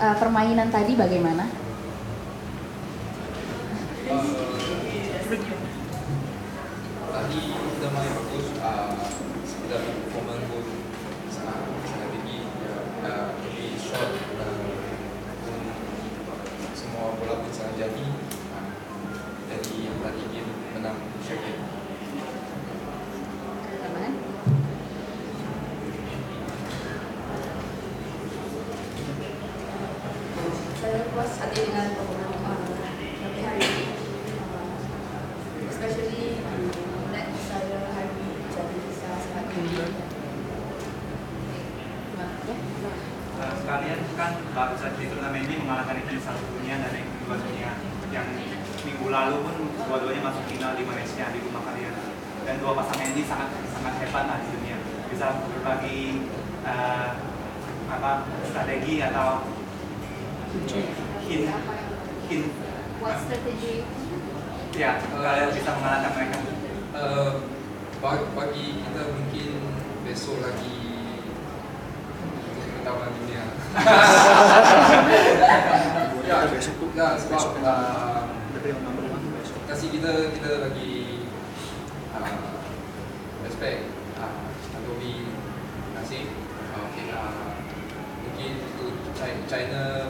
permainan tadi bagaimana? Tadi kita main bagus, kita performance pun sangat tinggi, lebih shot, semua bola pun sangat jadi. Jadi yang tadi game menang Syakir. Saya puas hati dengan performa kami hari ini, especially net saya hari ini jadi saya sangat tinggi. Sekalian kan baru saja di turnamen ini mengalahkan tim satu dunia dan yang kedua dunia yang minggu lalu pun dua-duanya masuk final di Malaysia di rumah kalian, dan dua pasangan ini sangat hebat lah di dunia. Bisa berbagi strategi atau hint What strategy? ya kalian bisa mengalahkan mereka. Bagi kita mungkin besok lagi pengetahuan dunia. Ya, sebab kasih kita lagi respect Adobe nasib. Mungkin untuk China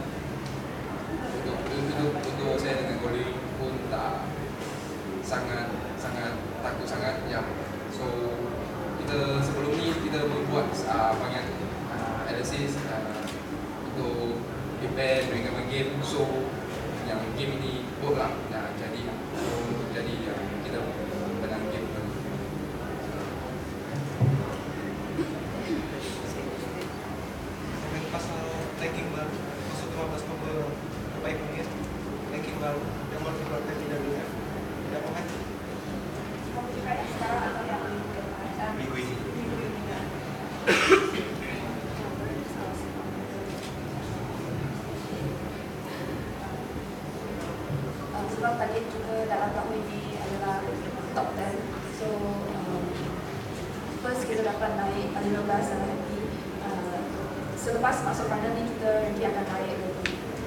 untuk saya dengan Goling pun tak sangat takut sangat ya. So kita sebelum ni kita membuat banyak analysis untuk prepare dengan game. So yang game ini work lah, jadi kita menang game. Pasal ranking baru masuk 15 ke baik mungkin ranking baru yang baru dikeluarkan di WWF ada komen Minggu ini. Sebab tadi juga dalam tahun ini adalah top 10, so first kita dapat naik 15 dan nanti selepas masuk final ni kita nanti akan naik lagi.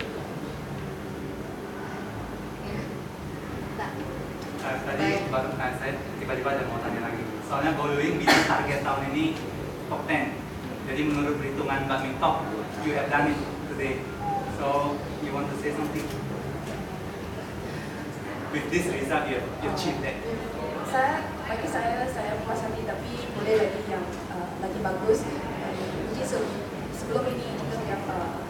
Tadi baru saya tiba-tiba ada mau tanya lagi. Soalnya Goling bilang target tahun ini top 10. Jadi menurut perhitungan badminton, you have done it today. So you want to say something? With this result, you achieved that. Bagi saya puas hati, tapi boleh lagi yang lagi bagus. Jadi sebelum ini kita yang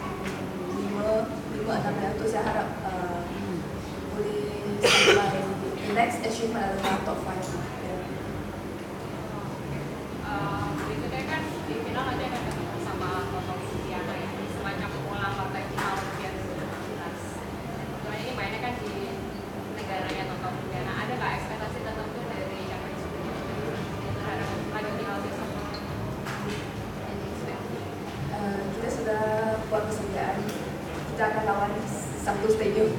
5-6 tu saya harap boleh sampai next achievement adalah top 5. Berikutnya kan di final nanti akan ketemu sama Toto Luciana ya, semacam pengulang partai final Olimpiade 2016. Soalnya ini mainnya kan di negaranya Toto Luciana. Ada nggak ekspektasi tertentu dari Japanese terhadap lagi di hal besok? Kita sudah buat persediaan, kita akan lawan satu stadium.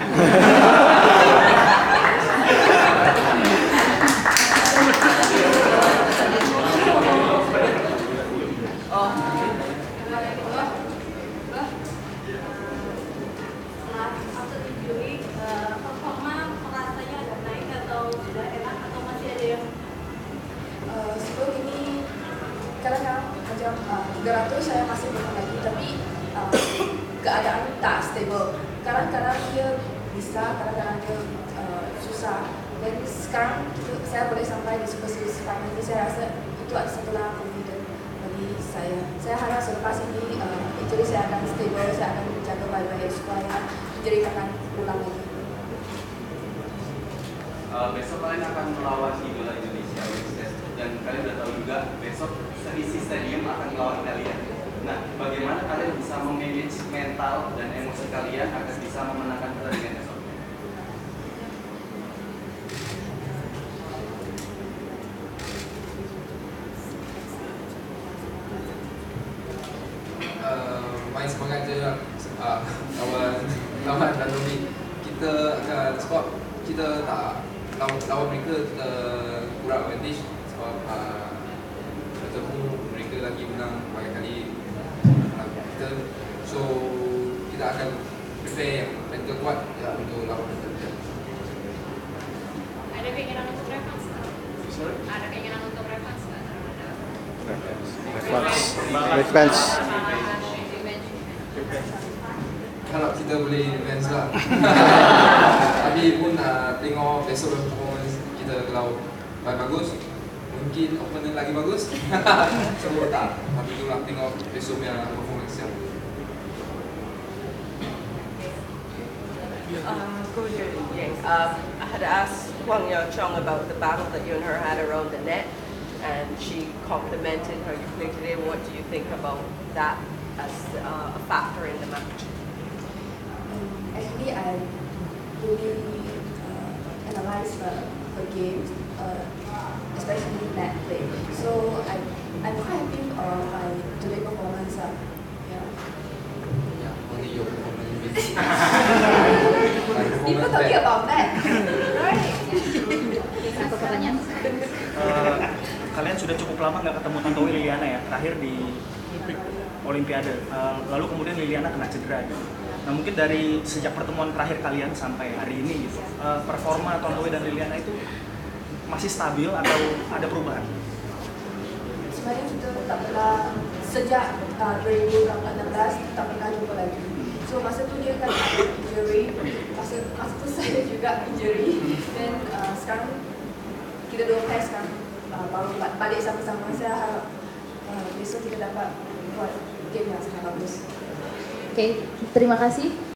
Sebelum ini kadang-kadang macam 300 saya masih belum lagi, tapi keadaan tak stable. Kadang-kadang dia bisa, kadang-kadang dia susah. Dan sekarang saya boleh sampai di Super Series final ini, saya rasa itu setelah confident bagi saya. Saya harap selepas ini injury saya akan stable, saya akan jaga baik-baik supaya injury akan ulang lagi. Besok kalian akan melawan idola Indonesia, dan kalian udah tahu juga besok seisi stadium akan melawan Italia. Nah, bagaimana kalian bisa memanage mental dan emosi kalian agar bisa memenangkan pertandingan besok? Main semangat je lah lawan Adobe. Kita akan, sebab kita tak lawan mereka, kita kurang advantage sebab bertemu mereka lagi menang banyak kali kita. So kita akan prepare yang mental kuat ya untuk lawan Italia. Ada keinginan untuk revanse nggak? Sorry? Ada keinginan untuk revanse nggak? Revenge. Harap kita boleh advance lah. Tapi pun tengok besok performance kita kalau bagus, mungkin opponent lagi bagus. Semua tak. Tapi itulah tengok besok punya performance yang. Go here, Yang. I had asked Huang Yao-chong about the battle that you and her had around the net, and she complimented how you played today. What do you think about that as a factor in the match? Actually, I really analyze her game, especially net play. So I'm quite happy by today's performance. Yeah. Ya, only your performance. People talking about net, right? Satu pertanyaan. Kalian sudah cukup lama nggak ketemu Tantowi Liliana ya, terakhir di Olimpiade. Lalu kemudian Liliana kena cedera. Nah mungkin dari sejak pertemuan terakhir kalian sampai hari ini gitu, performa Tantowi dan Liliana itu masih stabil atau ada perubahan? Sebenarnya kita tak pernah sejak 2016 tak pernah jumpa lagi. So masa tu dia kan ada injury, masa tu saya juga injury. Dan sekarang kita dua pair sekarang baru balik sama-sama. Saya harap besok kita dapat buat game yang sangat bagus. Oke, terima kasih.